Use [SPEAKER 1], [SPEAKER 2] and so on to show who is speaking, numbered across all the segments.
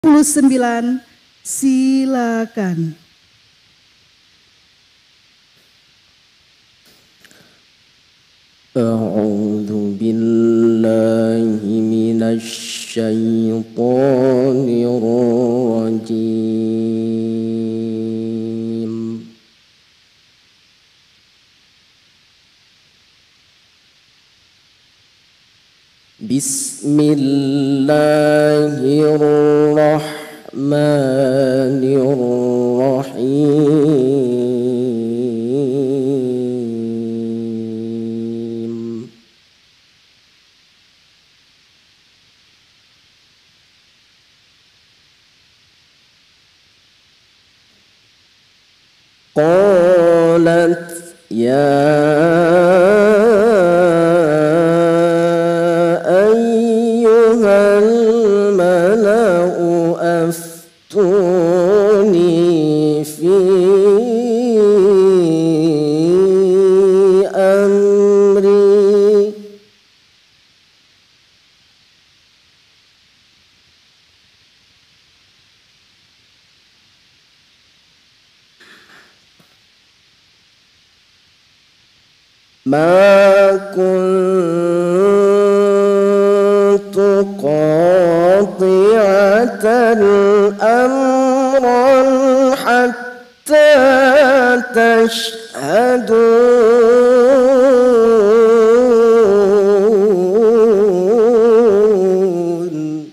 [SPEAKER 1] 29, silakan.
[SPEAKER 2] A'udzu billahi minasy syaithanir rajim. Bismillahirrahmanirrahim. Qalat ya ما كنت قاطعة أمرا حتى تشهدون.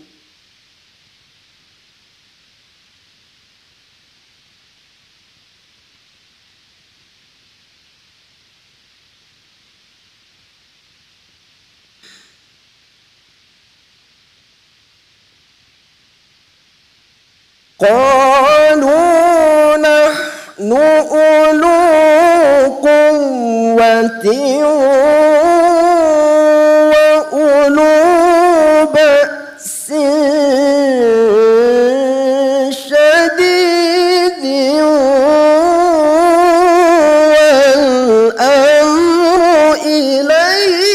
[SPEAKER 2] قالوا نحن أولو قوة وأولو بأس شديد والأمر إليك.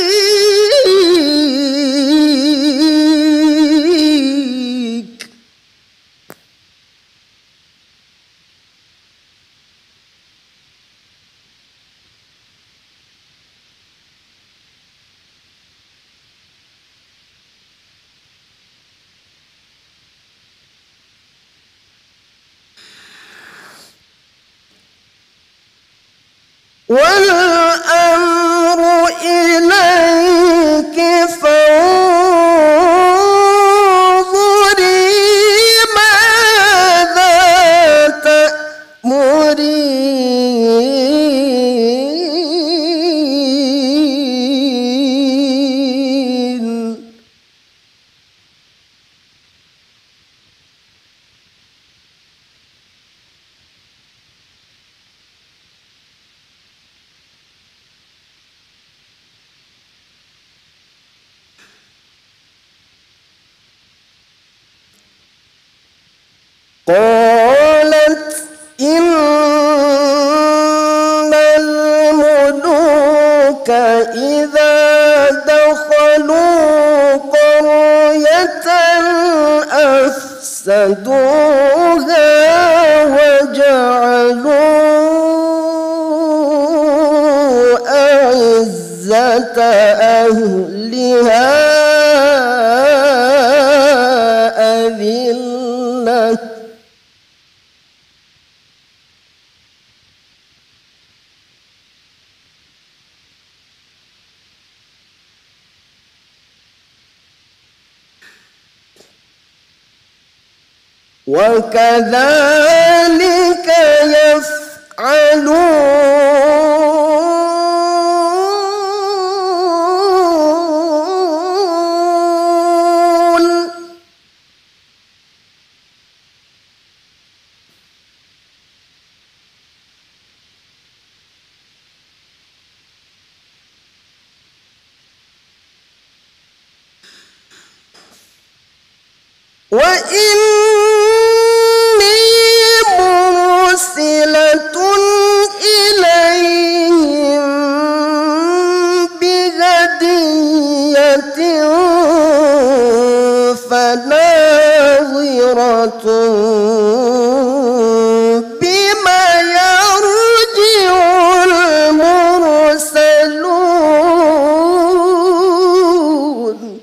[SPEAKER 2] والأمر إليك فانظري ماذا تأمرين. قالت إن الملوك إذا دخلوا قرية أفسدوها وجعلوا أعزة أهلها أذلة. وكذلك يفعلون. وإني مرسلة إليهم بهدية فناظرة بما يرجع المرسلون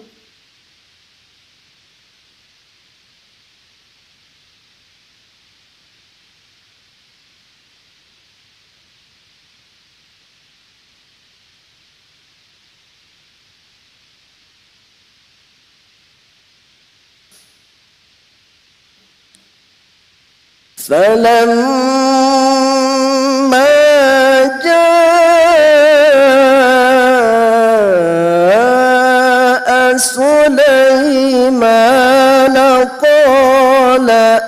[SPEAKER 2] فلما جاء سليمان قال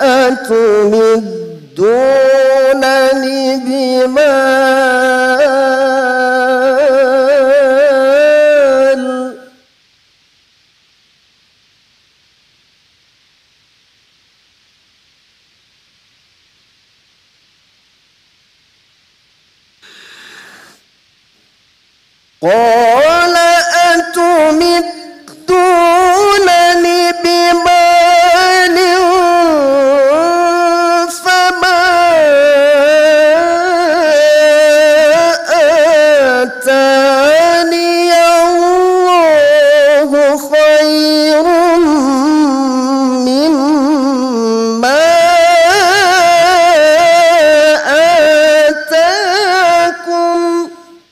[SPEAKER 2] أتمدونني بمال قال أتمدونني بمال فما آتاني الله خير مما آتاكم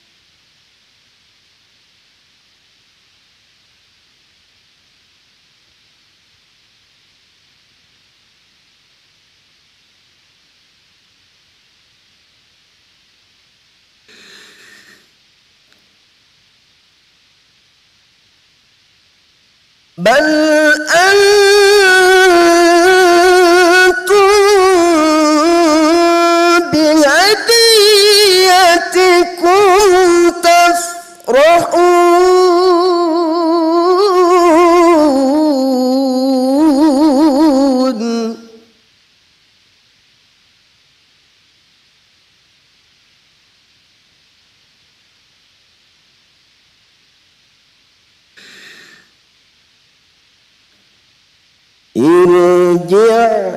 [SPEAKER 2] بل أنتم بهديتكم تفرحون ارجع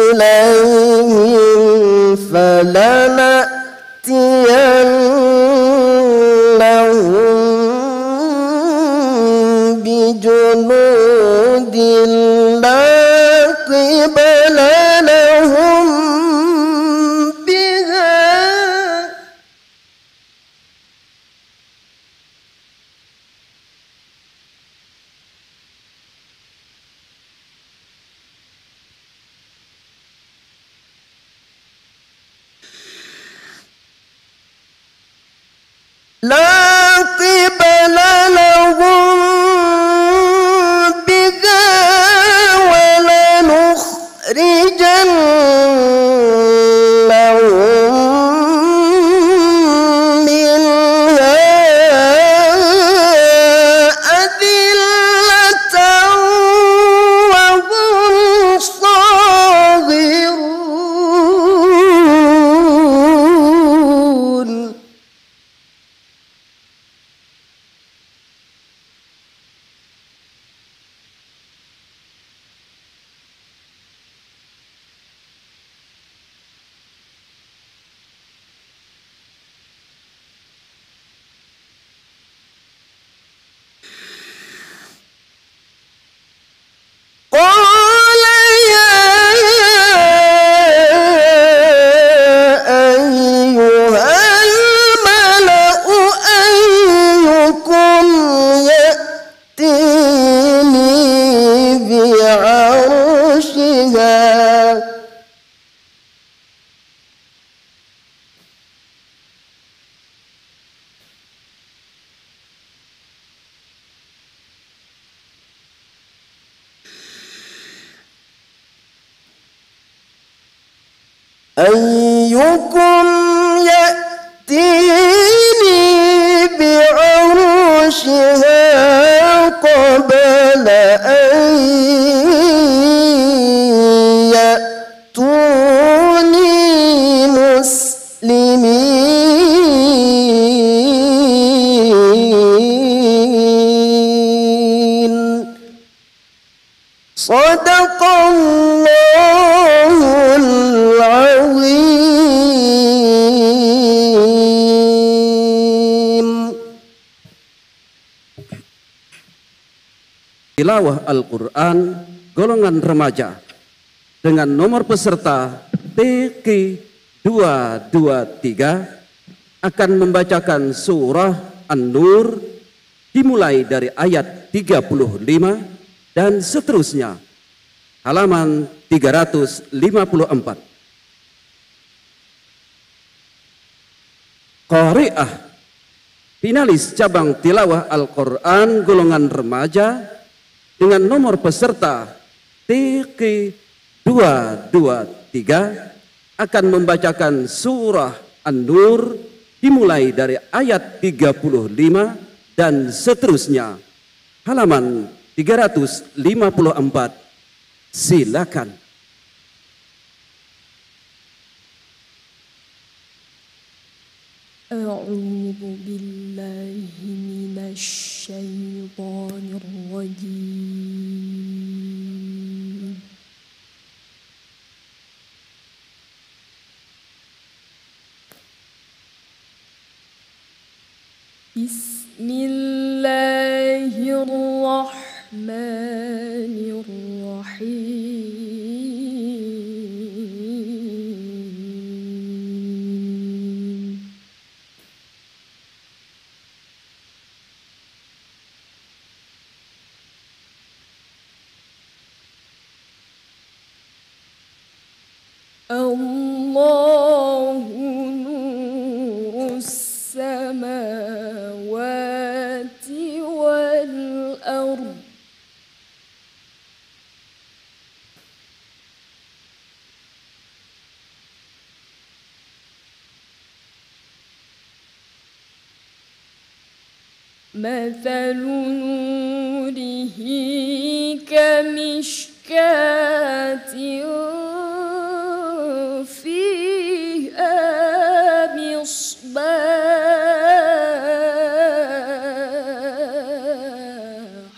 [SPEAKER 2] إليهم فلنأتينهم بجنود لا قبل لهم بها لا قبل لهم بها ولنخرجنهم منها أذلة وهم صاغرون قال يا أيها الملأ أيكم يأتيني بعرشها أيكم يأتيني بعرشها قبل أن يأتوني مسلمين صدق الله
[SPEAKER 3] tilawah Al-Quran golongan remaja dengan nomor peserta TQ223 akan membacakan surah An-Nur dimulai dari ayat 35 dan seterusnya, halaman 354. Qari'ah, finalis cabang tilawah Al-Quran golongan remaja dengan nomor peserta TQ223 akan membacakan surah An-Nur dimulai dari ayat 35 dan seterusnya, halaman 354. Silakan.
[SPEAKER 4] A'udzu billahi minasy syaithanir rajim. Bismillahirrahmanirrahim. Allahu nurus samawati wal ardh. مثل نوره كمشكاة فيها مصباح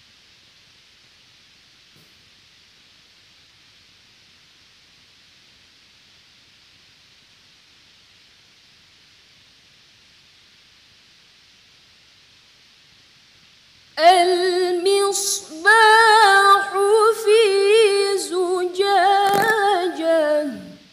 [SPEAKER 4] المصباح في زجاجة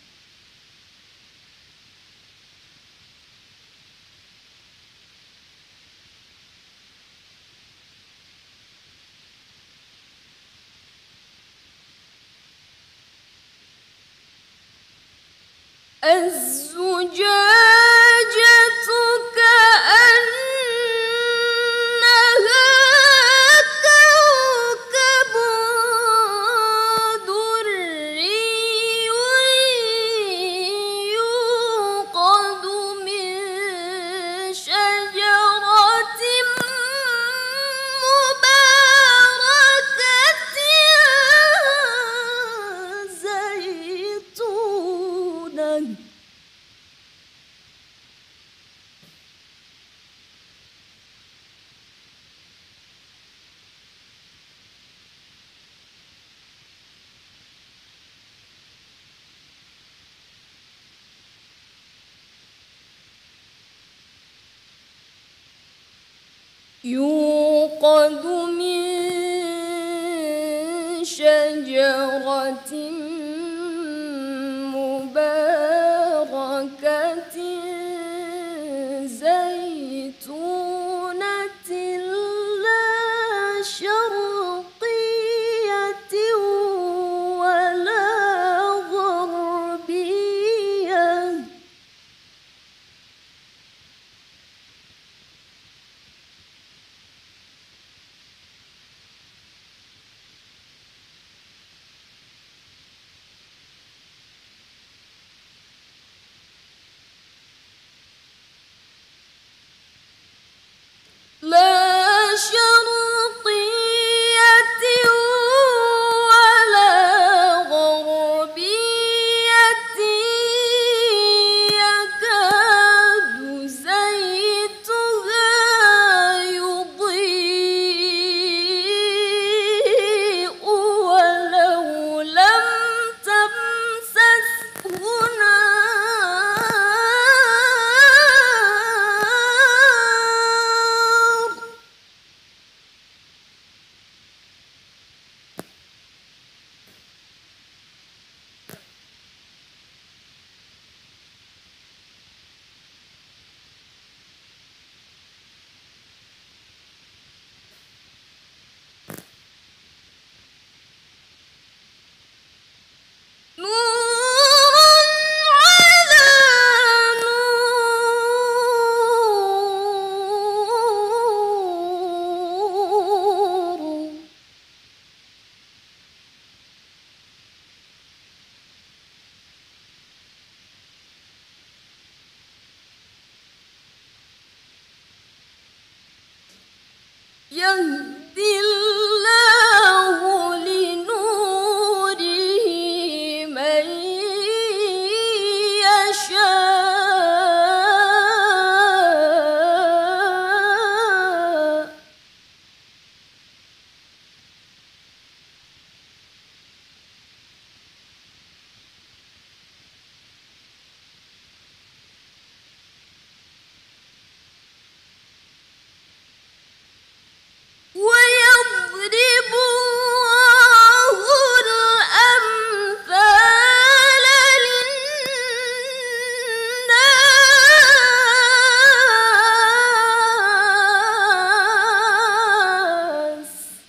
[SPEAKER 4] الزجاجة كأنها كوكب دري يوقد من شجرة مباركة زيتونة يوقد من شجرة مباركة زيتونة لا شرقية ولا غربية يهدي الله لنوره من يشاء ويضرب الله الأمثال للناس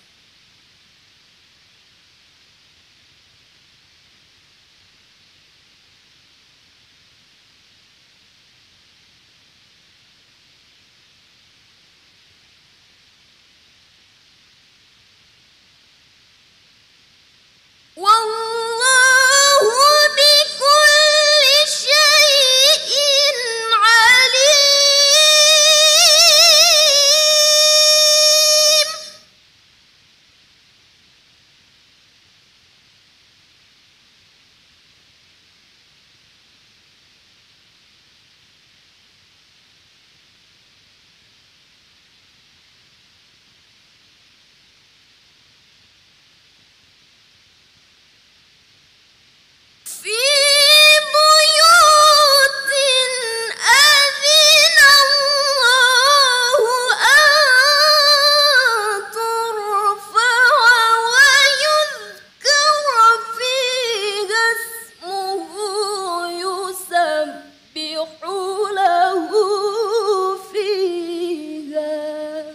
[SPEAKER 4] والله بكل شيء عليم في بيوت أذن الله أن ترفع ويذكر فيها اسمه يسبح له فيها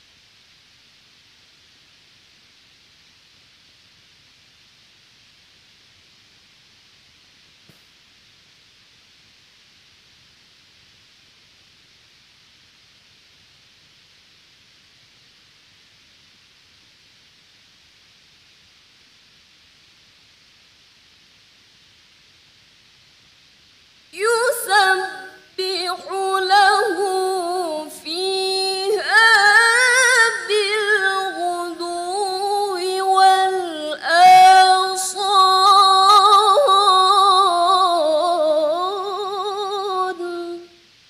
[SPEAKER 4] يسبح له فيها بالغدو والآصال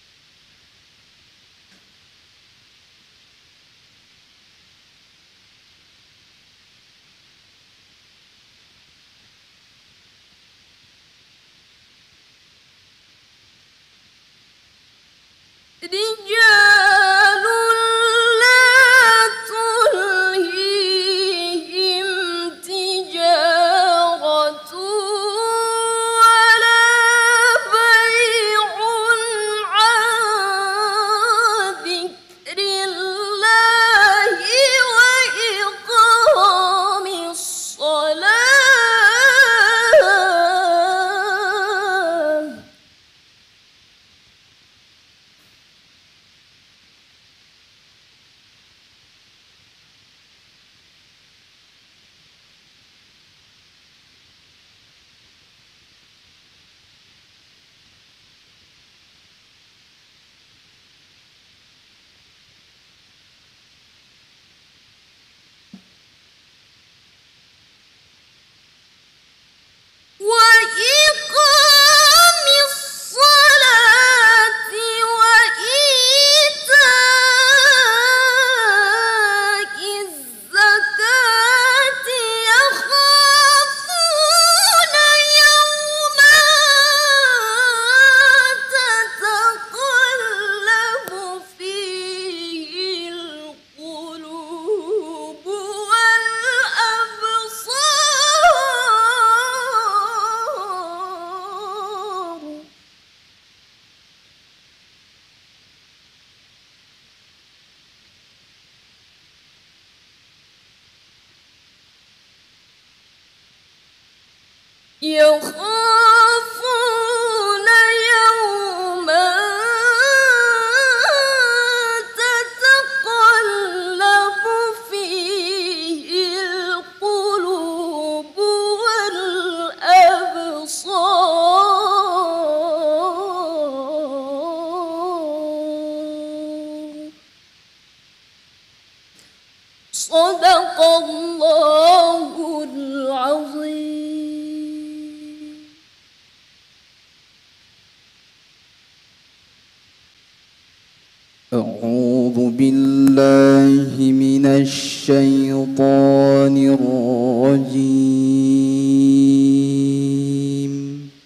[SPEAKER 4] رجال لا تلهيهم تجارة ولا بيع عن ذكر الله وإقام الصلاة وإقام الصلاة وإيتاء الزكاة يخافون يوما تتقلب فيه القلوب والأبصار يخافون يوما تتقلب فيه القلوب والأبصار
[SPEAKER 2] أعوذ بالله من الشيطان الرجيم.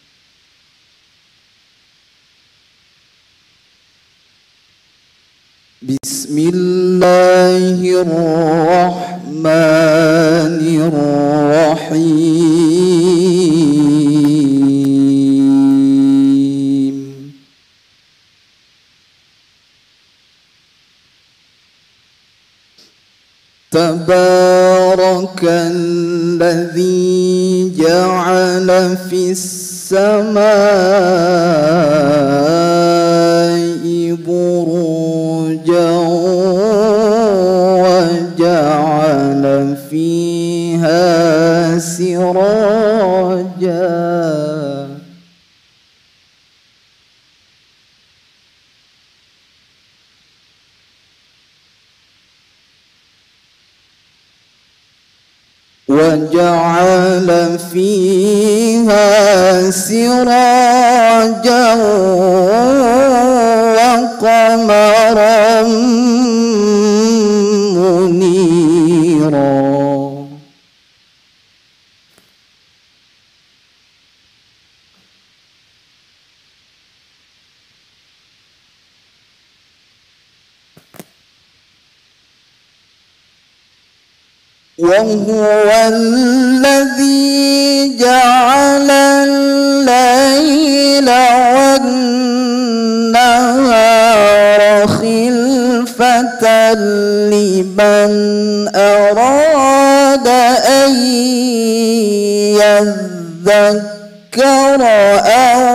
[SPEAKER 2] بسم الله الرحمن الرحيم. تبارك الذي جعل في السماء بروجا وجعل فيها سراجا وقمرا منيرا. وهو الذي جعل الليل والنهار خلفة لمن أراد أن يذكر أو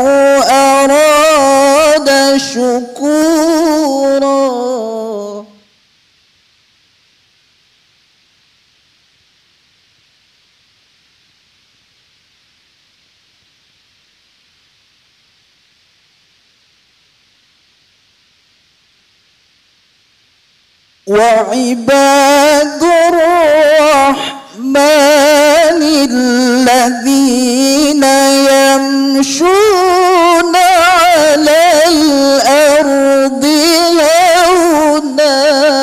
[SPEAKER 2] أراد شكورا. وعباد الرحمن الذين يمشون على الأرض هونا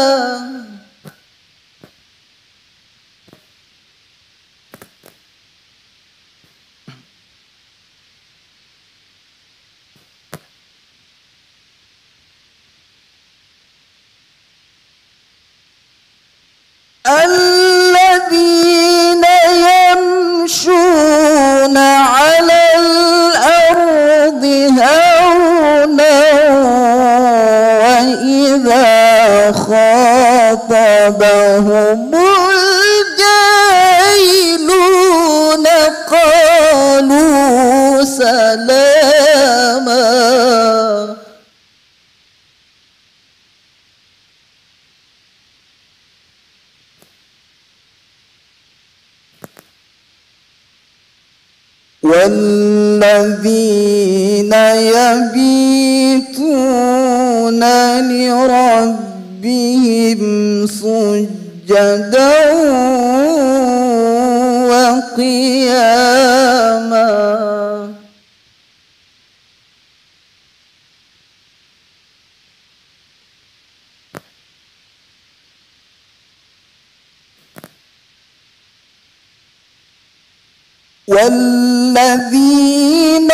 [SPEAKER 2] الذين يمشون على الأرض هونا وإذا خاطبهم الجاهلون قالوا سلاما. والذين يبيتون لربهم سجدا وقياما. والذين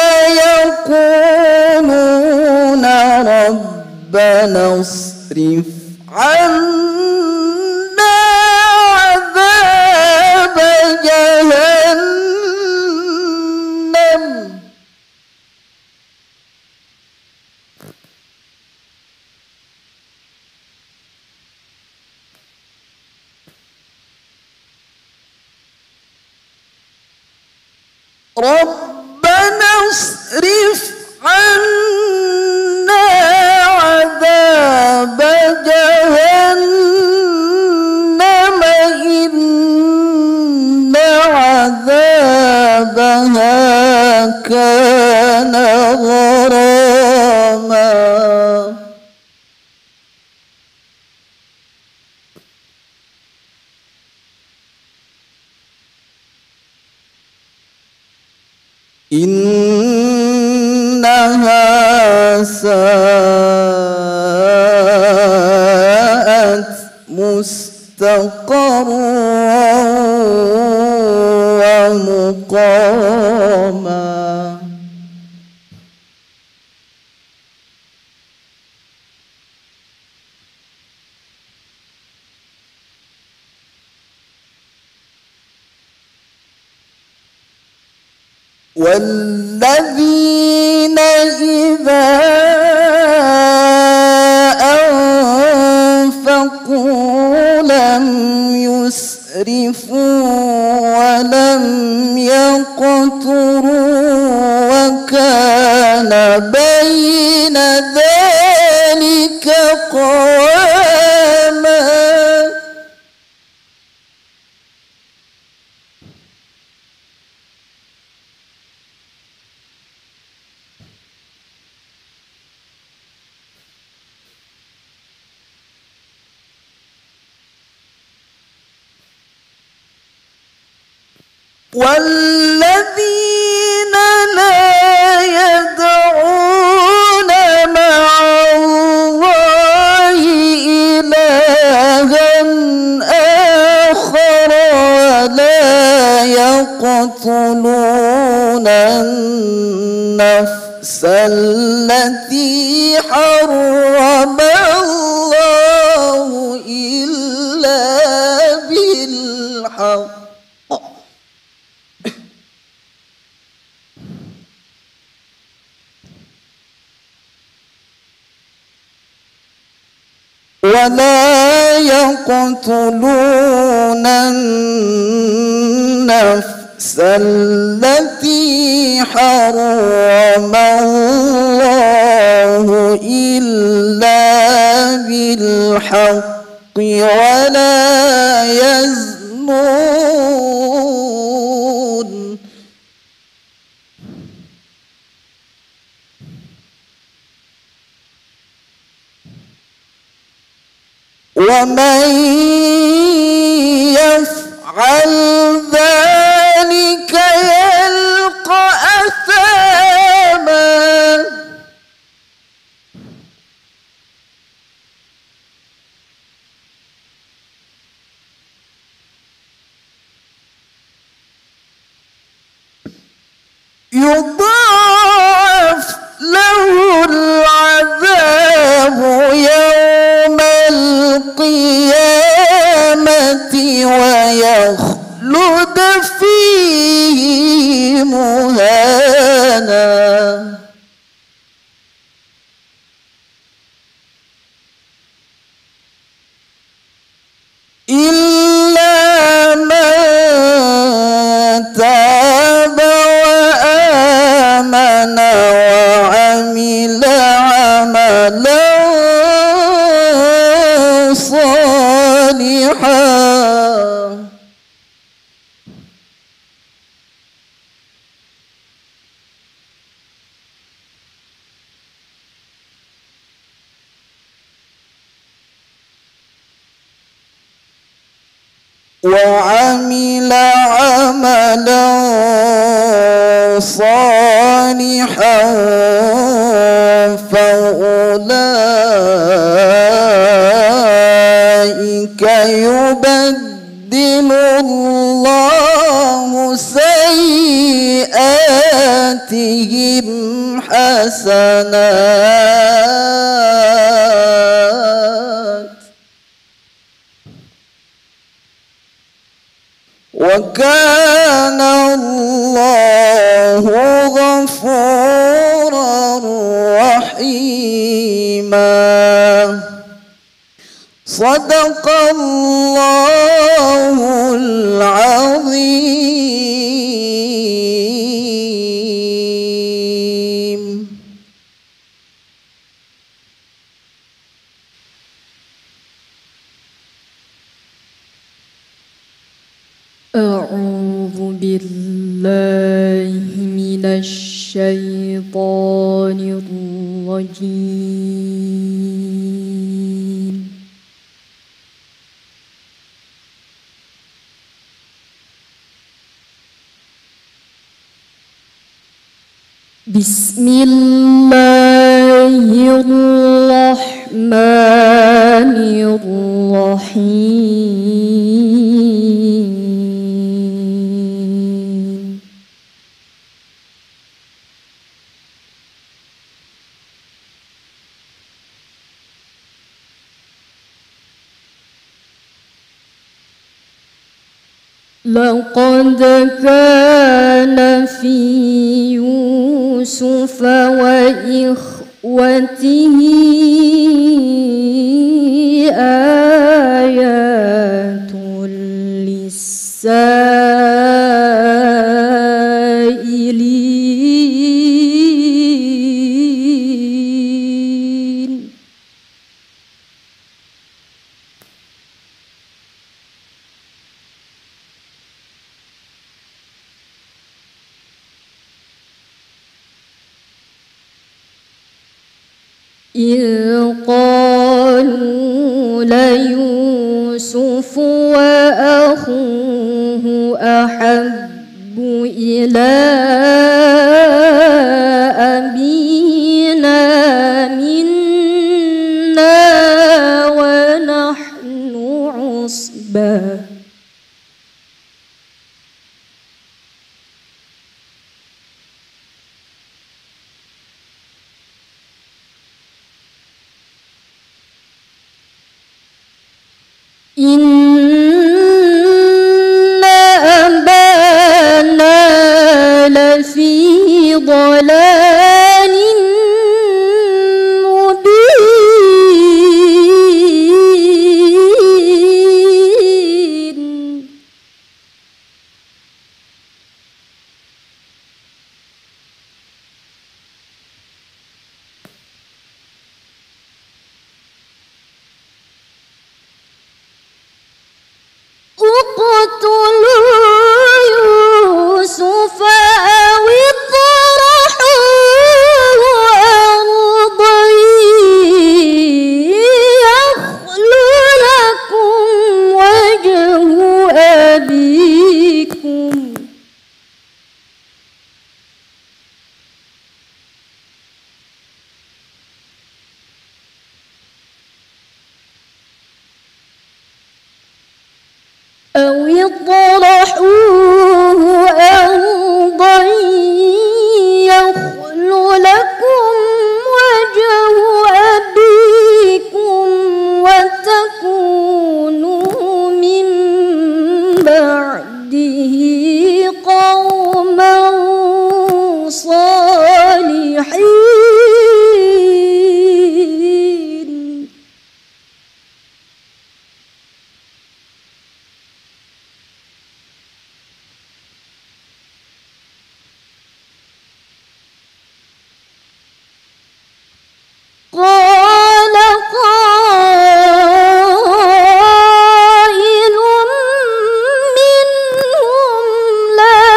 [SPEAKER 2] يقولون ربنا اصرف عنا عذاب جهنم ربنا اصرف عنا عذاب جهنم إن عذابها كان غراما. إنها ساءت مستقرا ومقاما. والذين إذا أنفقوا لم يسرفوا ولم يقتروا وكان بين ذلك قواما. والذين لا يدعون مع الله إلها آخر ولا يقتلون النفس التي حرم الله إلا بالحق ولا يقتلون النفس التي حرم الله إلا بالحق ولا يزنون. ومن يفعل ذلك يلقى أثاما. يضاعف له العذاب يوم القيامة ويخلد فيه مهانا. إلا من تاب وآمن وعمل عملا صالحا وعمل عملا صالحا فأولئك يبدل الله سيئاتهم حسنات وكان الله غفورا رحيما. صدق الله العظيم.
[SPEAKER 5] أعوذ بالله من الشيطان الرجيم. بسم الله الرحمن الرحمن الرحيم لقد كان في يوسف وإخوته آيات للسائلين إذ قالوا ليوسف وأخوه أحب إلى أبينا منا ونحن عصبة إن أبانا لفي ضلال مبين اقتلوا يوسف أو اطرحوه أرضا يخل لكم وجه أبيكم أو اطرحوه أرضا يخل لكم وجه أبيكم وتكونوا من بعده قوما صالحين قال قائل منهم لا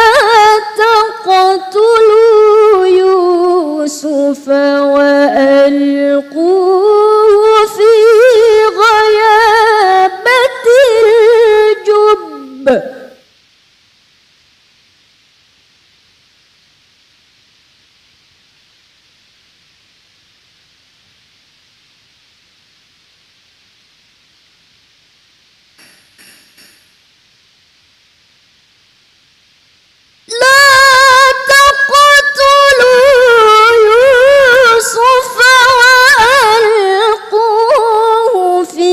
[SPEAKER 5] تقتلوا يوسف وألقوه في غيابة الجب لا تقتلوا يوسف وألقوه في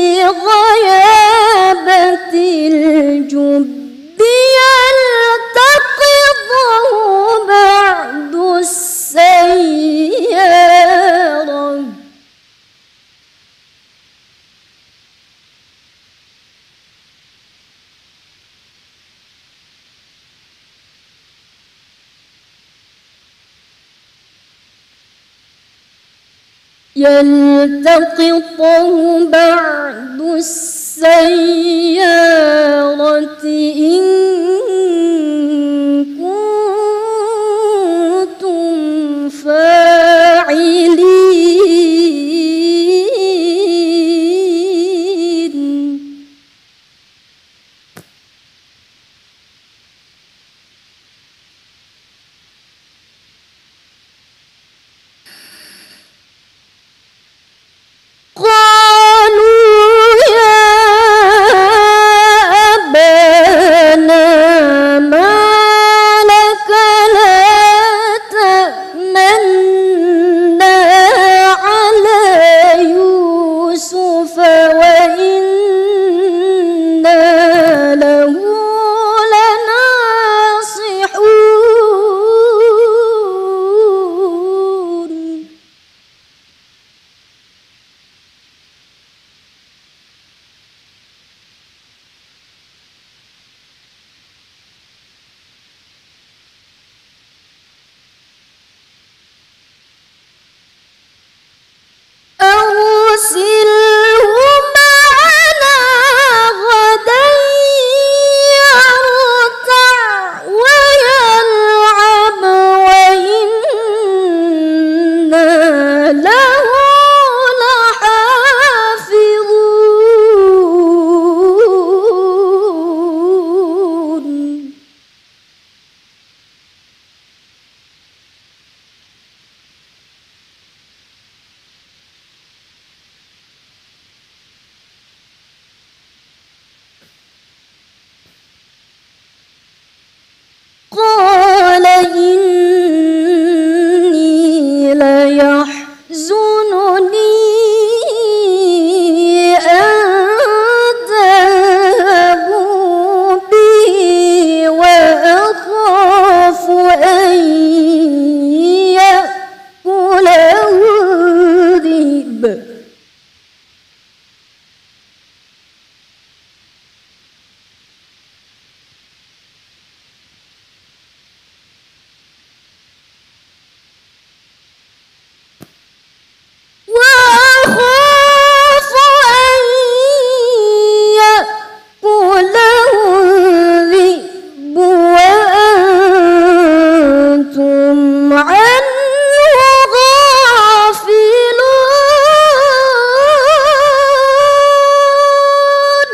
[SPEAKER 5] غيابة الجب يلتقطه بعض السيارة إن كنتم فاعلين قالوا يحزنني أن تذهبوا به وأخاف أن يأكله الذئب وأنتم عنه غافلون.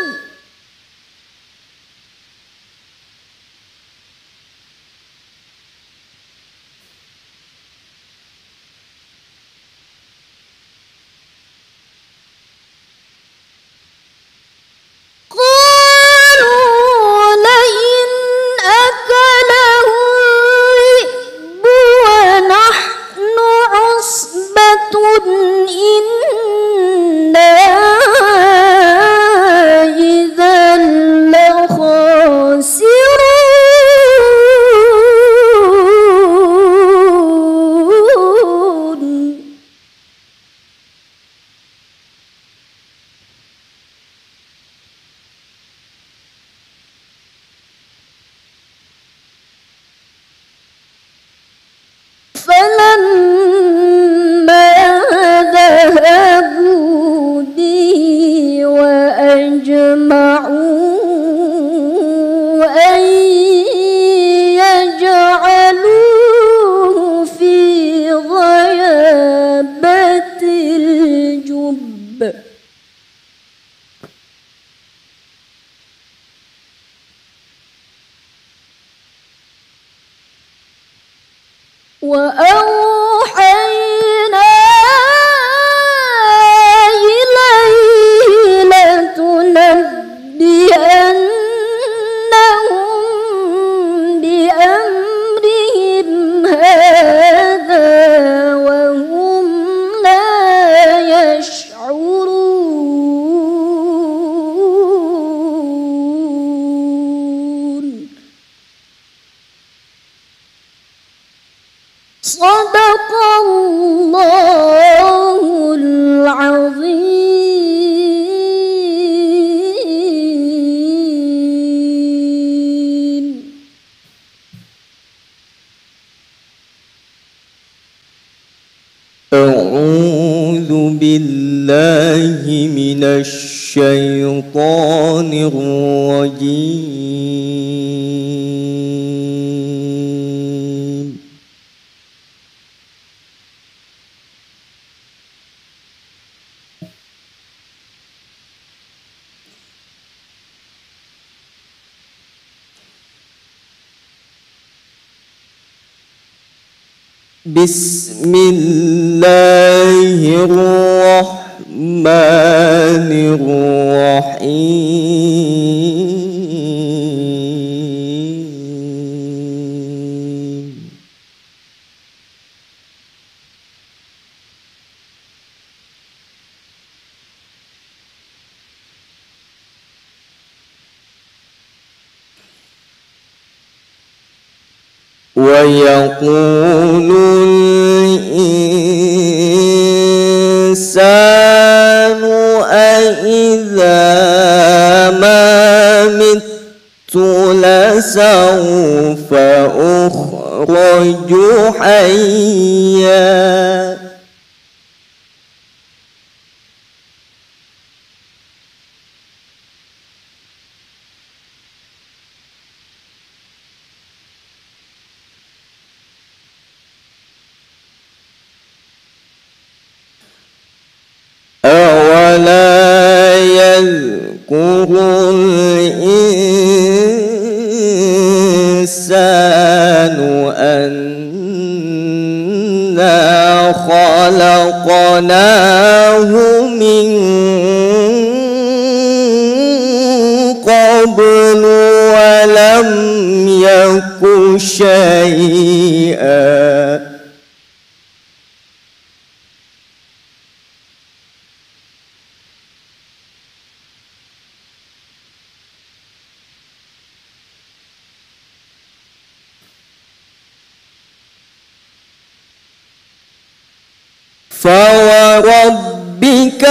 [SPEAKER 5] قالوا لئن أكله الذئب ونحن عصبة إنا إذا لخاسرون. فلما ذهبوا به وأجمعوا أن يجعلوه في غيابة الجب وأوحينا إليه لتنبئنهم بأمرهم هذا وهم لا يشعرون. صدق الله العظيم.
[SPEAKER 2] أعوذ بالله من الشيطان الرجيم. بسم الله الرحمن الرحيم. ويقول الإنسان أإذا ما مت لسوف أخرج حيا. أولا يذكر الإنسان أنا خلقناه من قبل ولم يك شيئا. فوربك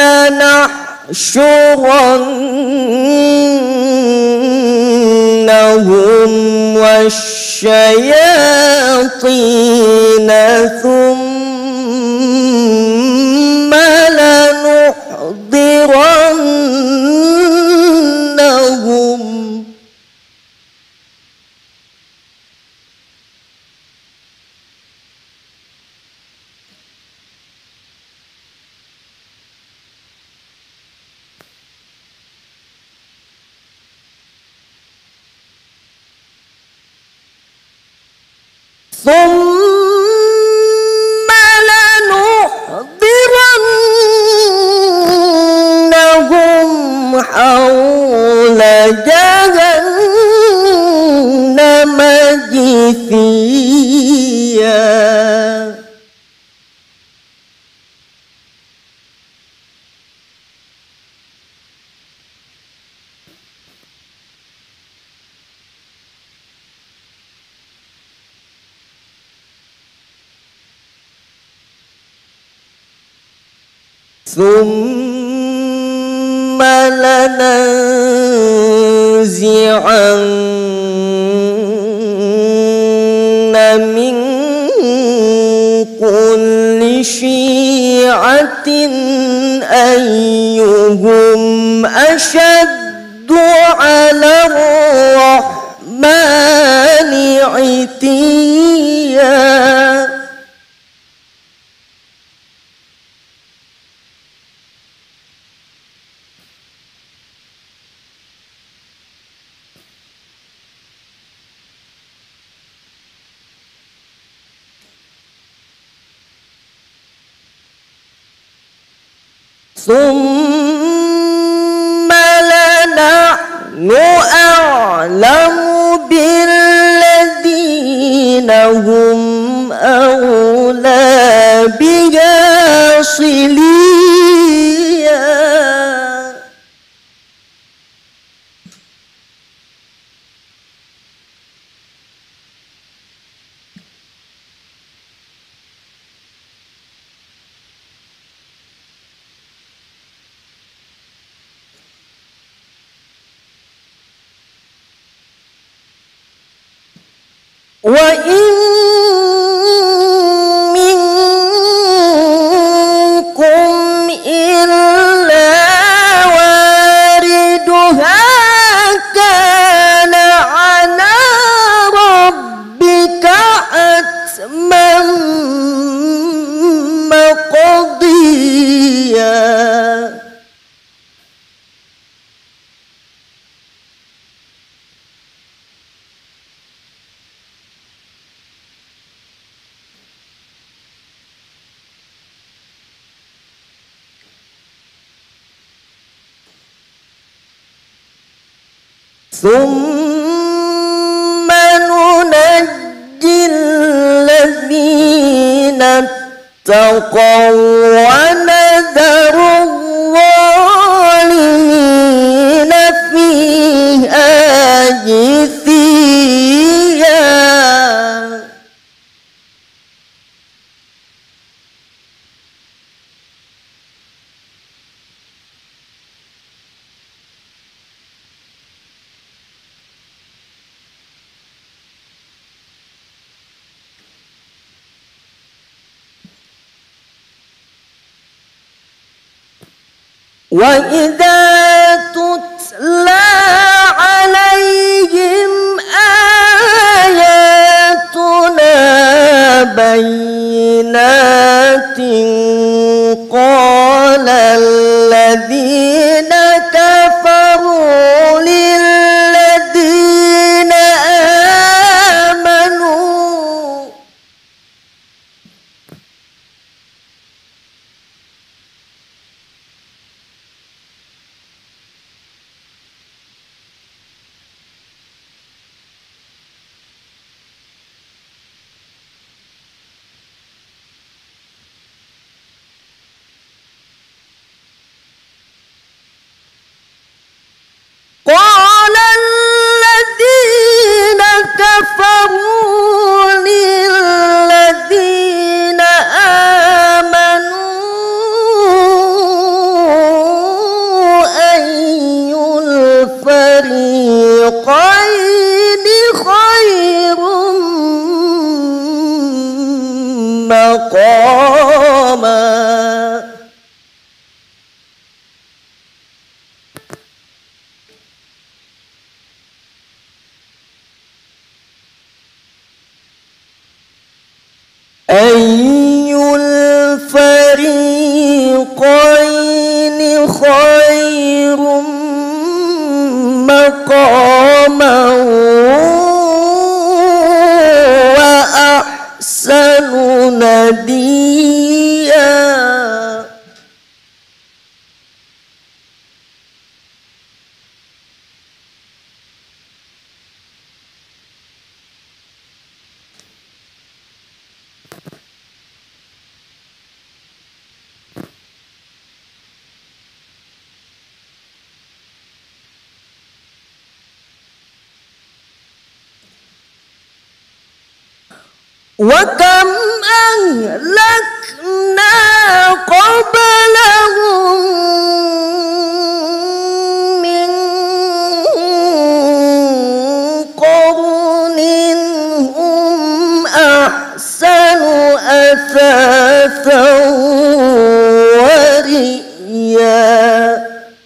[SPEAKER 2] لنحشرنهم والشياطين ثم لنحضرنهم ثم لنحضرنهم حول جهنم جثيا ثم لننزعن من كل شيعة أيهم أشد على الرحمن عتيا ثم لنحن أعلم بالذين هم أولى بها صليا وإن منكم إلا واردها كان على ربك حتما مقضيا ثم ننجي الذين اتقوا ونذر الظالمين فيها جثيا وإذا تتلى عليهم آياتنا بينات قال الذين كفروا للذين آمنوا مقاما أي الفريقين خير مقاما وأحسن نديا وكم أهلكنا قبلهم من قرن هم أحسن أثاثا ورئيا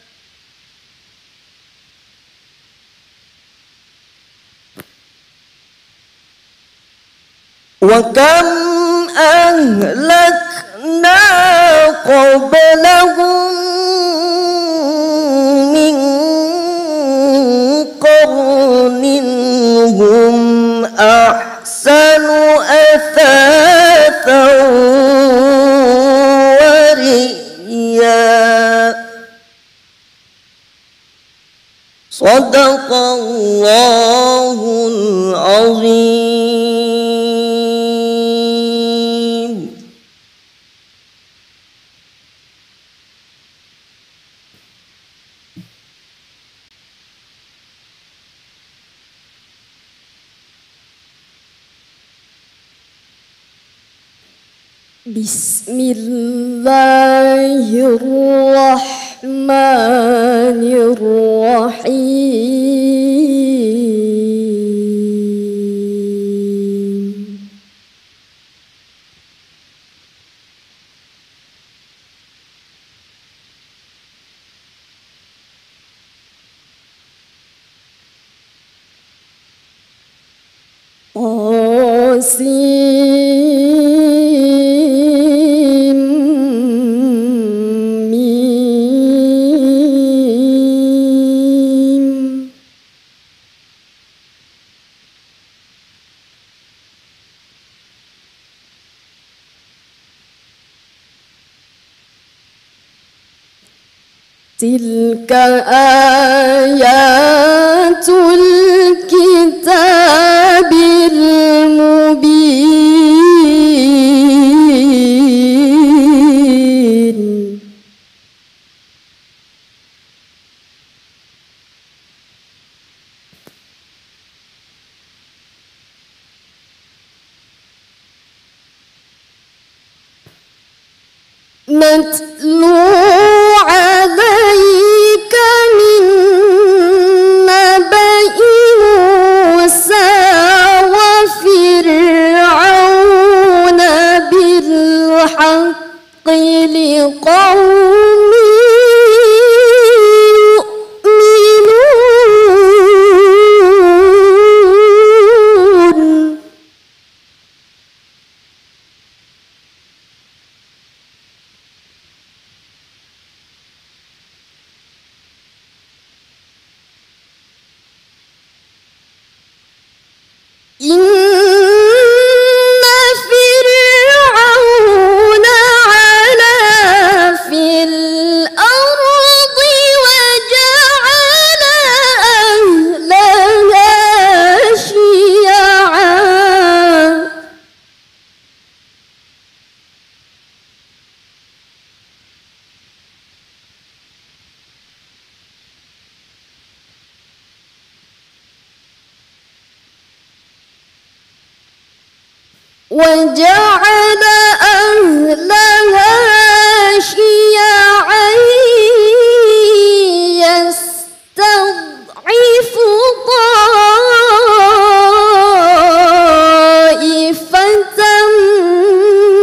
[SPEAKER 2] وكم أهلكنا قبلهم من قرن هم أحسن أثاثا ورئيا صدق الله العظيم.
[SPEAKER 5] Bismillahirrahmanirrahim. Tilka ayatul kitabil mubin. Natlu alaika min nabai Musa wa Fir'auna bil haqqi liqaumin yu'minun. Inna Fir'auna 'ala fil ardi wa ja'ala ahlaha syi'a. وجعل أهلها شيعا يستضعف طائفة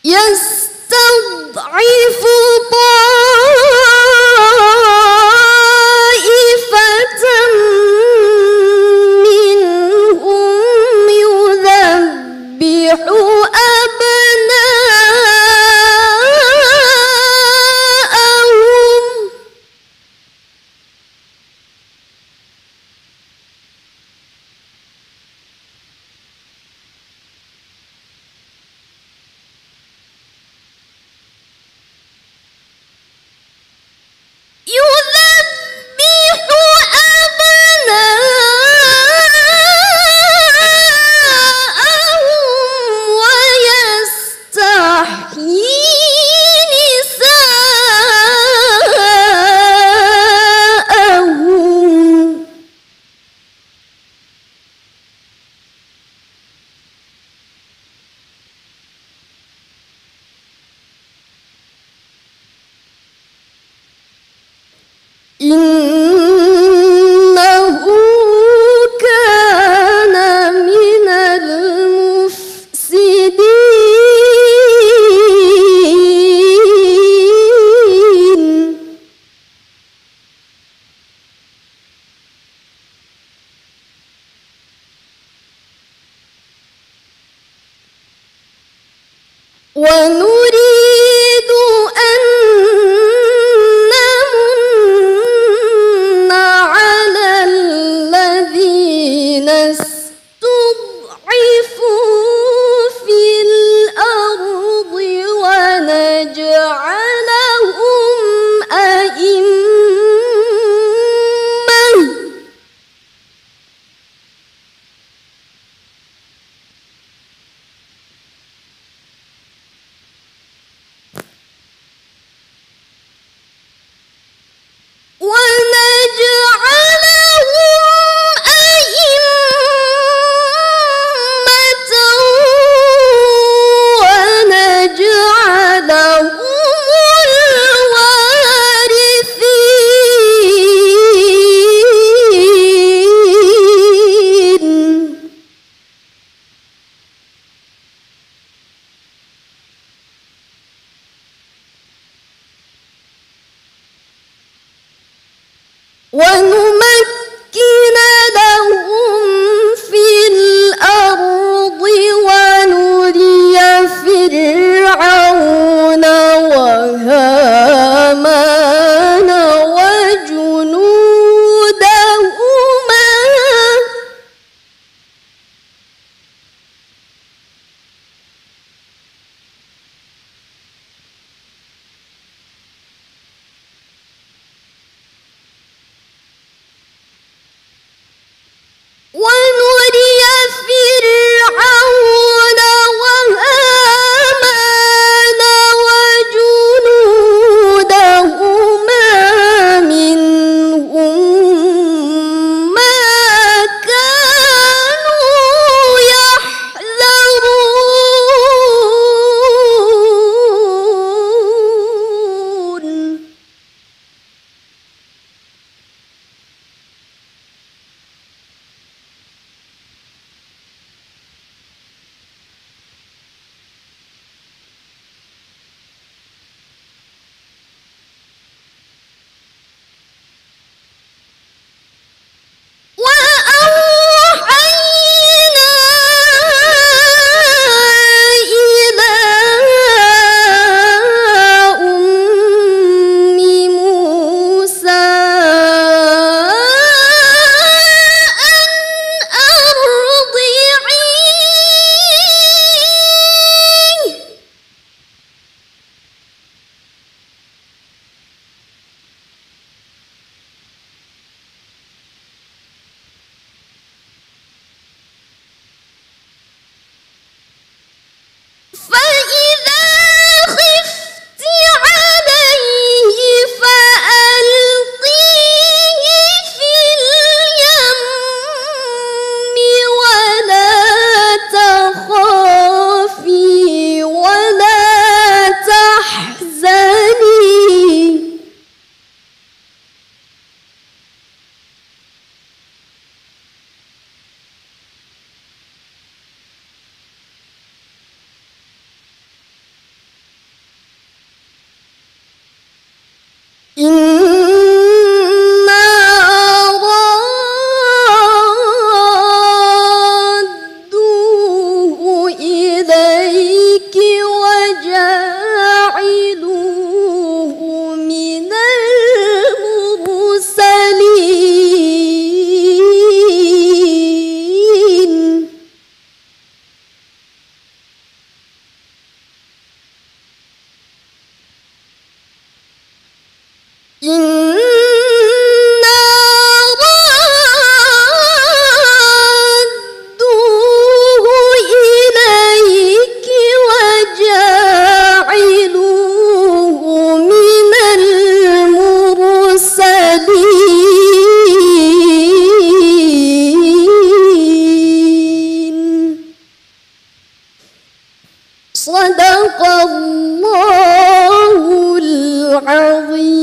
[SPEAKER 5] يستضعف طائفة منهم يذبح أبناءهم ويستحيي نساءهم إنه كان من المفسدين ونريد أن نمن على الذين استضعفوا في الأرض ونجعلهم أئمة الوارثين ونمكن لهم في الأرض ونري فرعون وهامان وجنودهما الله العظيم.